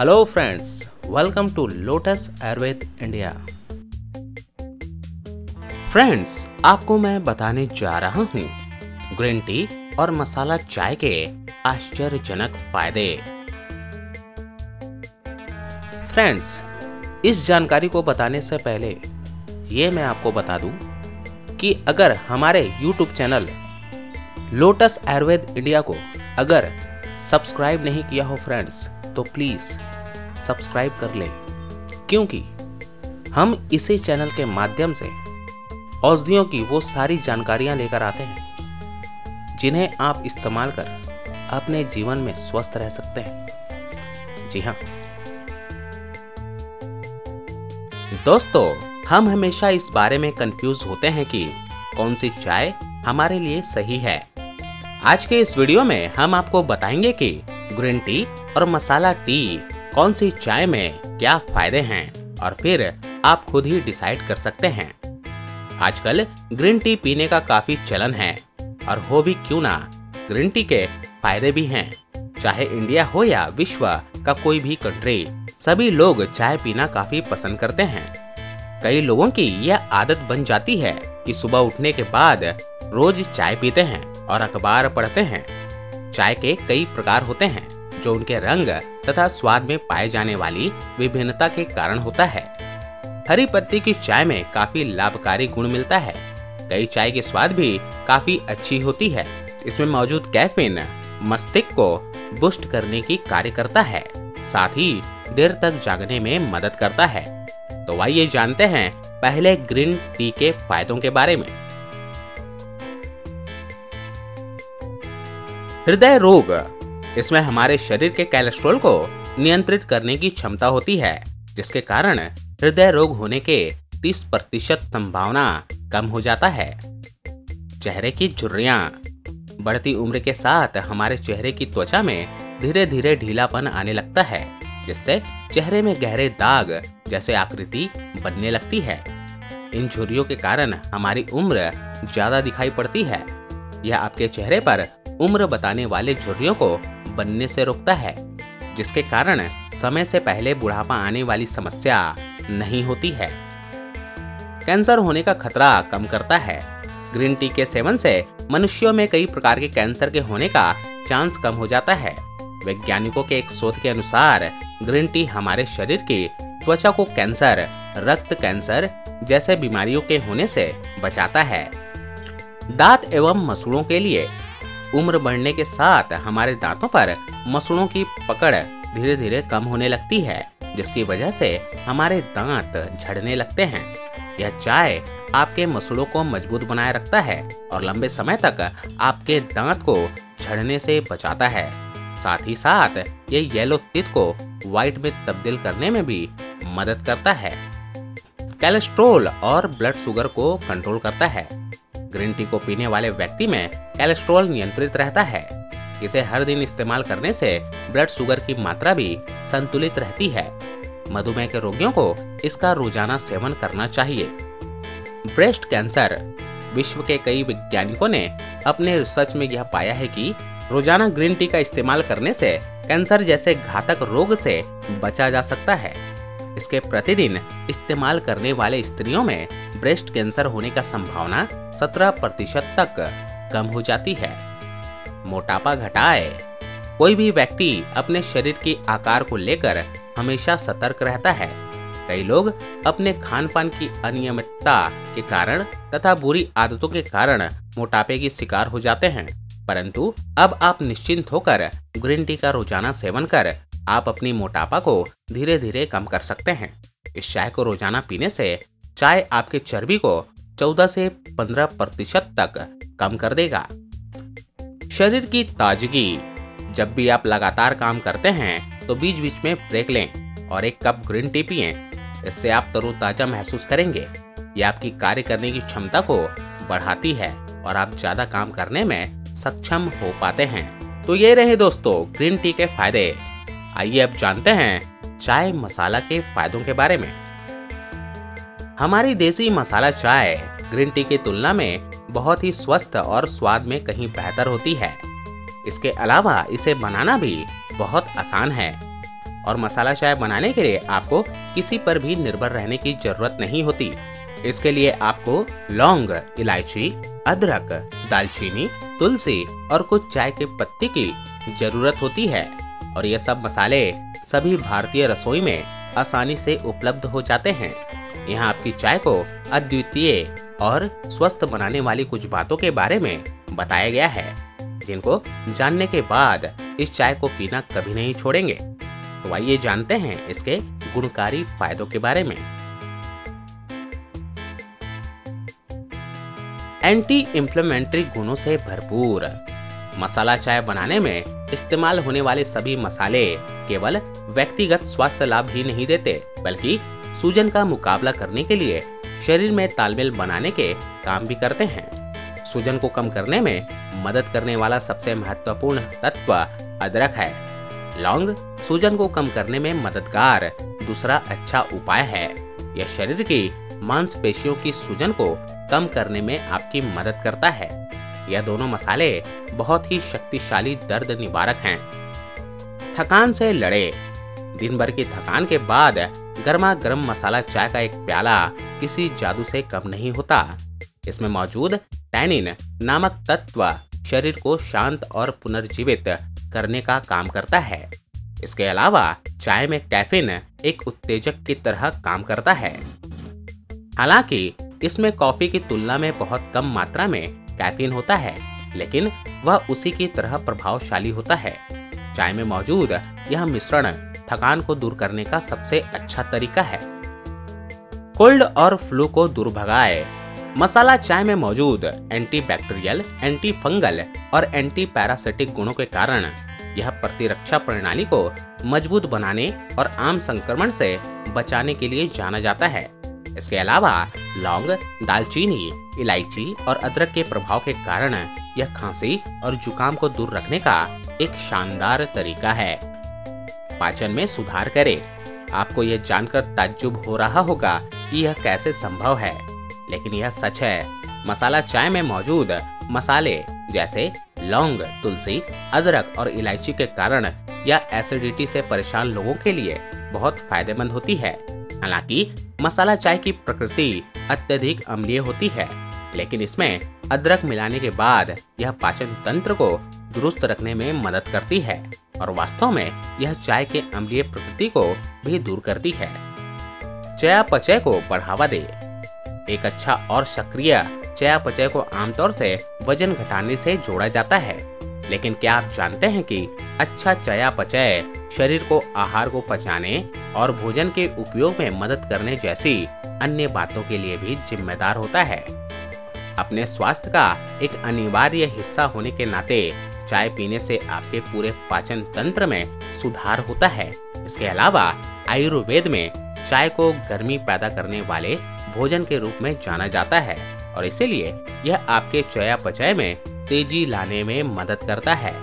Hello friends, welcome to Lotus Ayurveda India. Friends, आपको मैं बताने जा रहा हूँ ग्रीन टी और मसाला चाय के आश्चर्यजनक फायदे। फ्रेंड्स, इस जानकारी को बताने से पहले ये मैं आपको बता दूं कि अगर हमारे YouTube channel Lotus Ayurveda India को अगर सब्सक्राइब नहीं किया हो फ्रेंड्स, तो प्लीज सब्सक्राइब कर लें, क्योंकि हम इसी चैनल के माध्यम से औषधियों की वो सारी जानकारियां लेकर आते हैं जिन्हें आप इस्तेमाल कर अपने जीवन में स्वस्थ रह सकते हैं। जी हाँ दोस्तों, हम हमेशा इस बारे में कंफ्यूज होते हैं कि कौन सी चाय हमारे लिए सही है। आज के इस वीडियो में हम आपको बताएंगे कि ग्रीन टी और मसाला टी कौन सी चाय में क्या फायदे हैं, और फिर आप खुद ही डिसाइड कर सकते हैं। आजकल ग्रीन टी पीने का काफी चलन है, और हो भी क्यों ना, ग्रीन टी के फायदे भी हैं। चाहे इंडिया हो या विश्व का कोई भी कंट्री, सभी लोग चाय पीना काफी पसंद करते हैं। कई लोगों की यह आदत बन जाती है कि सुबह उठने के बाद रोज चाय पीते हैं और अखबार पढ़ते हैं। चाय के कई प्रकार होते हैं जो उनके रंग तथा स्वाद में पाए जाने वाली विभिन्नता के कारण होता है। हरी पत्ती की चाय में काफी लाभकारी गुण मिलता है। कई चाय के स्वाद भी काफी अच्छी होती है। इसमें मौजूद कैफीन मस्तिष्क को बूस्ट करने की कार्य करता है, साथ ही देर तक जागने में मदद करता है। तो आइए जानते हैं पहले ग्रीन टी के फायदों के बारे में। हृदय रोग, इसमें हमारे शरीर के कोलेस्ट्रॉल को नियंत्रित करने की क्षमता होती है, जिसके कारण हृदय रोग होने के 30% संभावना कम हो जाता है। चेहरे की झुर्रियां, बढ़ती उम्र के साथ हमारे चेहरे की त्वचा में धीरे धीरे ढीलापन आने लगता है, जिससे चेहरे में गहरे दाग जैसे आकृति बनने लगती है। इन झुर्रियों के कारण हमारी उम्र ज्यादा दिखाई पड़ती है। यह आपके चेहरे पर उम्र बताने वाले झुर्रियों को बनने से रोकता है, जिसके कारण समय से पहले बुढ़ापा आने वाली समस्या नहीं होती है। कैंसर होने का खतरा कम करता है। ग्रीन टी के सेवन से मनुष्यों में कई प्रकार के कैंसर के होने का चांस कम हो जाता है। वैज्ञानिकों के एक शोध के अनुसार ग्रीन टी हमारे शरीर की त्वचा को कैंसर, रक्त कैंसर जैसे बीमारियों के होने से बचाता है। दांत एवं मसूड़ों के लिए, उम्र बढ़ने के साथ हमारे दांतों पर मसूड़ों की पकड़ धीरे धीरे कम होने लगती है, जिसकी वजह से हमारे दांत झड़ने लगते हैं। यह चाय आपके मसूड़ों को मजबूत बनाए रखता है और लंबे समय तक आपके दांत को झड़ने से बचाता है। साथ ही साथ ये येलो टीथ को व्हाइट में तब्दील करने में भी मदद करता है। कोलेस्ट्रॉल और ब्लड शुगर को कंट्रोल करता है। ग्रीन टी को पीने वाले व्यक्ति में कोलेस्ट्रॉल नियंत्रित रहता है। इसे हर दिन इस्तेमाल करने से ब्लड शुगर की मात्रा भी संतुलित रहती है। मधुमेह के रोगियों को इसका रोजाना सेवन करना चाहिए। ब्रेस्ट कैंसर, विश्व के कई वैज्ञानिकों ने अपने रिसर्च में यह पाया है कि रोजाना ग्रीन टी का इस्तेमाल करने से कैंसर जैसे घातक रोग से बचा जा सकता है। इसके प्रतिदिन इस्तेमाल करने वाले स्त्रियों में ब्रेस्ट कैंसर होने का संभावना 17% तक कम हो जाती है। मोटापा घटाए, कोई भी व्यक्ति अपने शरीर के आकार को लेकर हमेशा सतर्क रहता है। कई लोग अपने खान पान की अनियमितता के कारण तथा बुरी आदतों के कारण मोटापे की शिकार हो जाते हैं, परंतु अब आप निश्चिंत होकर ग्रीन टी का रोजाना सेवन कर आप अपनी मोटापा को धीरे धीरे कम कर सकते हैं। इस चाय को रोजाना पीने से चाय आपके चर्बी को 14 से 15% तक कम कर देगा। शरीर की ताजगी, जब भी आप लगातार काम करते हैं तो बीच बीच में ब्रेक लें और एक कप ग्रीन टी पिएं। इससे आप तरोताजा महसूस करेंगे। यह आपकी कार्य करने की क्षमता को बढ़ाती है और आप ज्यादा काम करने में सक्षम हो पाते हैं। तो ये रहे दोस्तों ग्रीन टी के फायदे। आइए अब जानते हैं चाय मसाला के फायदों के बारे में। हमारी देसी मसाला चाय ग्रीन टी की तुलना में बहुत ही स्वस्थ और स्वाद में कहीं बेहतर होती है। इसके अलावा इसे बनाना भी बहुत आसान है। और मसाला चाय बनाने के लिए आपको किसी पर भी निर्भर रहने की जरूरत नहीं होती। इसके लिए आपको लौंग, इलायची, अदरक, दालचीनी, तुलसी और कुछ चाय के पत्ती की जरूरत होती है और ये सब मसाले सभी भारतीय रसोई में आसानी से उपलब्ध हो जाते हैं। यहाँ आपकी चाय को अद्वितीय और स्वस्थ बनाने वाली कुछ बातों के बारे में बताया गया है, जिनको जानने के बाद इस चाय को पीना कभी नहीं छोड़ेंगे। तो आइए जानते हैं इसके गुणकारी फायदों के बारे में। एंटी इंफ्लेमेटरी गुणों से भरपूर मसाला चाय बनाने में इस्तेमाल होने वाले सभी मसाले केवल व्यक्तिगत स्वास्थ्य लाभ ही नहीं देते, बल्कि सूजन का मुकाबला करने के लिए शरीर में तालमेल बनाने के काम भी करते हैं। सूजन को कम करने में मदद करने वाला सबसे महत्वपूर्ण तत्व अदरक है। लौंग सूजन को कम करने में मददगार दूसरा अच्छा उपाय है। यह शरीर की मांसपेशियों की सूजन को कम करने में आपकी मदद करता है। यह दोनों मसाले बहुत ही शक्तिशाली दर्द निवारक हैं। थकान से लड़े। दिन भर की थकान के बाद गर्मा गर्म मसाला चाय का एक प्याला किसी जादू से कम नहीं होता। इसमें मौजूद टैनिन नामक तत्व शरीर को शांत और पुनर्जीवित करने का काम करता है। इसके अलावा चाय में कैफीन एक उत्तेजक की तरह काम करता है। हालांकि इसमें कॉफी की तुलना में बहुत कम मात्रा में कैफीन होता है, लेकिन वह उसी की तरह प्रभावशाली होता है। चाय में मौजूद यह मिश्रण थकान को दूर करने का सबसे अच्छा तरीका है। कोल्ड और फ्लू को दूर भगाए। मसाला चाय में मौजूद एंटीबैक्टीरियल, एंटी फंगल और एंटी पैरासिटिक गुणों के कारण यह प्रतिरक्षा प्रणाली को मजबूत बनाने और आम संक्रमण से बचाने के लिए जाना जाता है। इसके अलावा लौंग, दालचीनी, इलायची और अदरक के प्रभाव के कारण यह खांसी और जुकाम को दूर रखने का एक शानदार तरीका है। पाचन में सुधार करे। आपको यह जानकर ताज्जुब हो रहा होगा कि यह कैसे संभव है, लेकिन यह सच है। मसाला चाय में मौजूद मसाले जैसे लौंग, तुलसी, अदरक और इलायची के कारण यह एसिडिटी से परेशान लोगों के लिए बहुत फायदेमंद होती है। हालांकि मसाला चाय की प्रकृति अत्यधिक अम्लीय होती है, लेकिन इसमें अदरक मिलाने के बाद यह पाचन तंत्र को दुरुस्त रखने में मदद करती है और वास्तव में यह चाय के अम्लीय प्रकृति को भी दूर करती है। चयापचय को बढ़ावा दे। एक अच्छा और सक्रिय चयापचय को आमतौर से वजन घटाने से जोड़ा जाता है, लेकिन क्या आप जानते हैं कि अच्छा चयापचय शरीर को आहार को पचाने और भोजन के उपयोग में मदद करने जैसी अन्य बातों के लिए भी जिम्मेदार होता है। अपने स्वास्थ्य का एक अनिवार्य हिस्सा होने के नाते चाय पीने से आपके पूरे पाचन तंत्र में सुधार होता है। इसके अलावा आयुर्वेद में चाय को गर्मी पैदा करने वाले भोजन के रूप में जाना जाता है और इसीलिए यह आपके चयापचय में तेजी लाने में मदद करता है।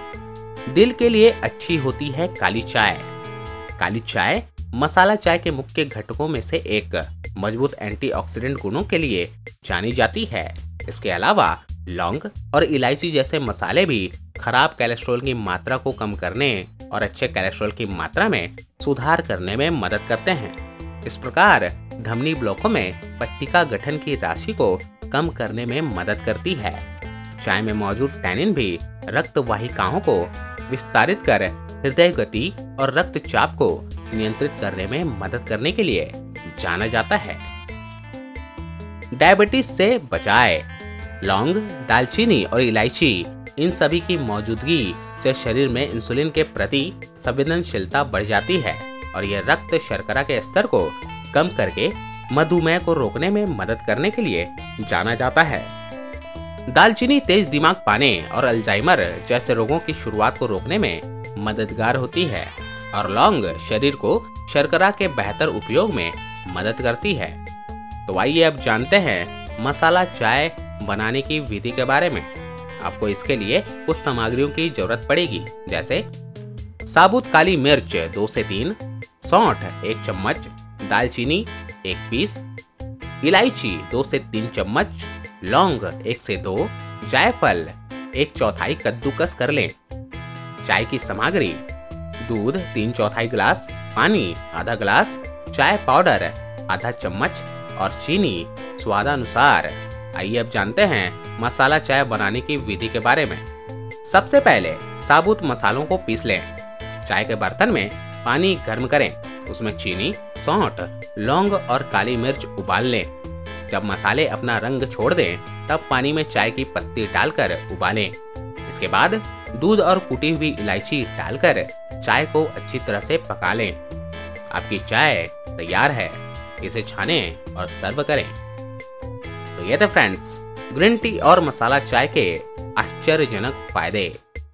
दिल के लिए अच्छी होती है काली चाय। काली चाय मसाला चाय के मुख्य घटकों में से एक मजबूत एंटीऑक्सीडेंट गुणों के लिए जानी जाती है। इसके अलावा लौंग और इलायची जैसे मसाले भी खराब कोलेस्ट्रॉल की मात्रा को कम करने और अच्छे कोलेस्ट्रॉल की मात्रा में सुधार करने में मदद करते हैं। इस प्रकार धमनी ब्लॉकों में पट्टी का गठन की राशि को कम करने में मदद करती है। चाय में मौजूद टैनिन भी रक्त वाहिकाओं को विस्तारित कर हृदय गति और रक्तचाप को नियंत्रित करने में मदद करने के लिए जाना जाता है। डायबिटीज से बचाए। लौंग, दालचीनी और इलायची इन सभी की मौजूदगी से शरीर में इंसुलिन के प्रति संवेदनशीलता बढ़ जाती है और यह रक्त शर्करा के स्तर को कम करके मधुमेह को रोकने में मदद करने के लिए जाना जाता है। दालचीनी तेज दिमाग पाने और अल्जाइमर जैसे रोगों की शुरुआत को रोकने में मददगार होती है और लौंग शरीर को शर्करा के बेहतर उपयोग में मदद करती है। तो आइए अब जानते हैं मसाला चाय बनाने की विधि के बारे में। आपको इसके लिए कुछ सामग्रियों की जरूरत पड़ेगी, जैसे साबुत काली मिर्च 2 से 3, सौंठ 1 चम्मच, दालचीनी 1 पीस, इलायची 2 से 3 चम्मच, लौंग 1 से 2, जायफल 1/4 कद्दूकस कर लें। चाय की सामग्री दूध 3/4 गिलास, पानी आधा गिलास, चाय पाउडर आधा चम्मच और चीनी स्वादानुसार। आइए अब जानते हैं मसाला चाय बनाने की विधि के बारे में। सबसे पहले साबुत मसालों को पीस लें। चाय के बर्तन में पानी गर्म करें, उसमें चीनी, सौंठ, लौंग और काली मिर्च उबाल लें। जब मसाले अपना रंग छोड़ दें तब पानी में चाय की पत्ती डालकर उबालें। इसके बाद दूध और कुटी हुई इलायची डालकर चाय को अच्छी तरह से पका लें। आपकी चाय तैयार है। इसे छानें और सर्व करें। तो ये थे फ्रेंड्स ग्रीन टी और मसाला चाय के आश्चर्यजनक फायदे।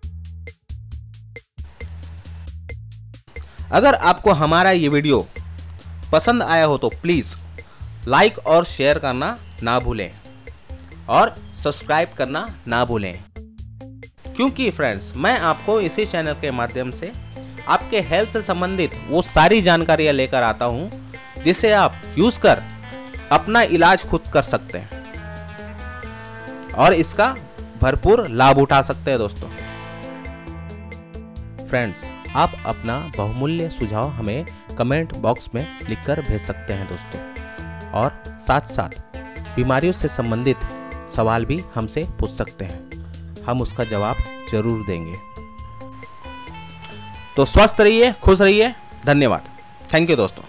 अगर आपको हमारा ये वीडियो पसंद आया हो तो प्लीज़ लाइक और शेयर करना ना भूलें और सब्सक्राइब करना ना भूलें, क्योंकि फ्रेंड्स मैं आपको इसी चैनल के माध्यम से आपके हेल्थ से संबंधित वो सारी जानकारियाँ लेकर आता हूँ जिसे आप यूज़ कर अपना इलाज खुद कर सकते हैं और इसका भरपूर लाभ उठा सकते हैं। दोस्तों फ्रेंड्स, आप अपना बहुमूल्य सुझाव हमें कमेंट बॉक्स में लिखकर भेज सकते हैं दोस्तों, और साथ साथ बीमारियों से संबंधित सवाल भी हमसे पूछ सकते हैं। हम उसका जवाब जरूर देंगे। तो स्वस्थ रहिए, खुश रहिए। धन्यवाद। थैंक यू दोस्तों।